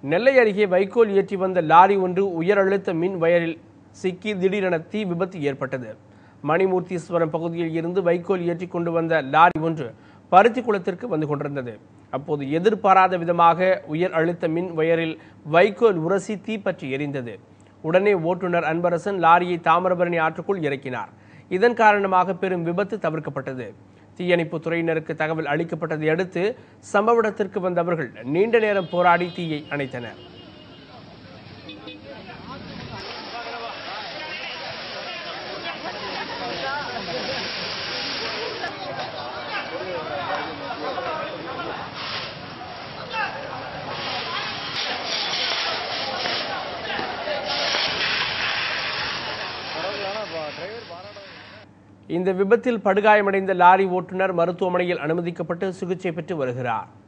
நெல்லை அருகே வைக்கோல் ஏற்றி வந்த லாரி ஒன்று உயர் அழுத்த மின் வயரில் சிக்கி திடீரென தீ விபத்து ஏற்பட்டது. மணிமூர்த்தீஸ்வரம் பகுதியில் இருந்து வைக்கோல் ஏற்றி கொண்டு வந்த லாரி ஒன்று பருத்தி குளத்திற்கு வந்து கொண்டிருந்தது. அப்போது எதிர்பாராத விதமாக உயர் அழுத்த மின் வயரில் வைக்கோல் உரசி தீப்பற்றி எரிந்தது. உடனே ஓட்டுநர் அன்பரசன் லாரியை தாமிரபரணி ஆற்றுக்குள் இறக்கினார். இதன் காரணமாக பெரும் விபத்து தவிர்க்கப்பட்டது. தீயணைப்பு துறையினருக்கு தகவல் அளிக்கப்பட்டதை அடுத்து சம்பவ இடத்திற்கு வந்தவர்கள் நீண்ட நேரம் போராடி தீயை அணைத்தனர். இந்த விபத்தில் படுகாயமடைந்த லாரி ஓட்டுநர் மருத்துவமனையில் அனுமதிக்கப்பட்டு சிகிச்சை பெற்று வருகிறார்.